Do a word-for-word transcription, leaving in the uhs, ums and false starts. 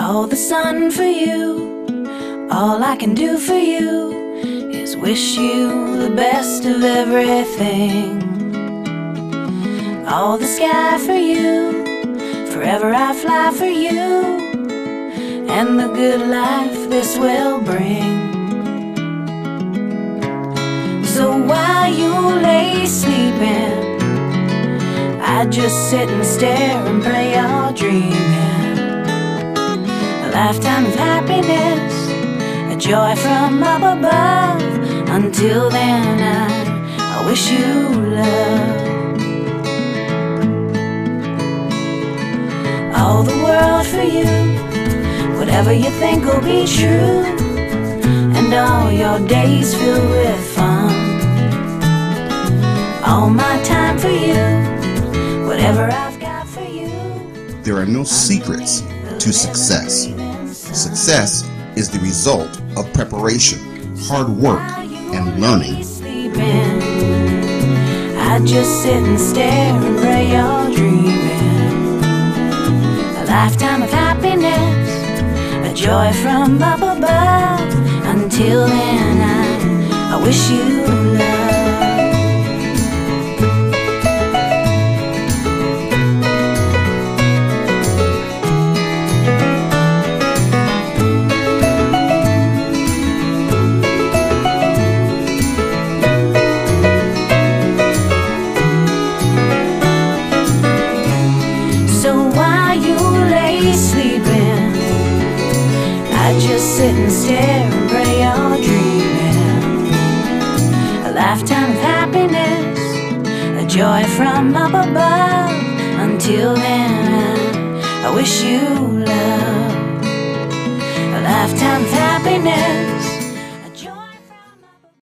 all the sun for you. All I can do for you is wish you the best of everything. All the sky for you, forever I fly for you, and the good life this will bring. So while you lay sleeping, I just sit and stare and pray you're dreaming. A lifetime of happiness, a joy from up above. Until then I, I wish you love. All the world for you, whatever you think will be true, and all your days filled with fun. All my time for you, whatever I've got for you. There are no secrets to success. Success is the result of preparation, hard work, and learning. I just sit and stare and pray you're dreaming. A lifetime of happiness, a joy from up above. Until then I, I wish you love. Sleeping, I just sit and stare and pray you're dreaming. A lifetime of happiness, a joy from up above. Until then I, I wish you love. A lifetime of happiness.